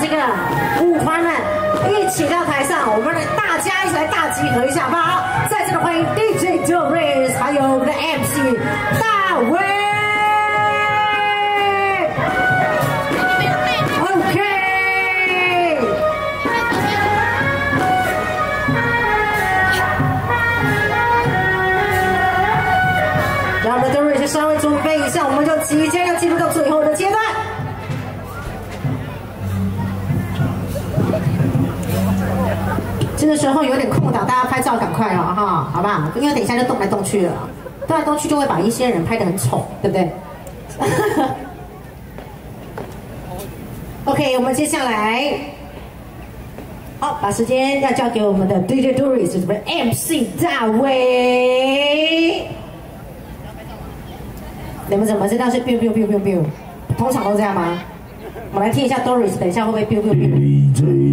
这个舞团们一起到台上，我们大家一起来大集合一下，好不好？再次的欢迎 DJ Doris， 还有我们的 MC 大卫。OK， 让我们的 Doris 稍微准备一下，我们就即将要进入到最后的阶段。 这个时候有点空档，大家拍照赶快了哈，好不好？因为等一下就动来动去了，动来动去就会把一些人拍得很丑，对不对？OK， 我们接下来，好，把时间要交给我们的 DJ Doris， 我们的 MC 大卫。你们怎么知道是 biu biu biu biu biu？ 通常都这样吗？我们来听一下 Doris， 等一下会不会 biu biu biu？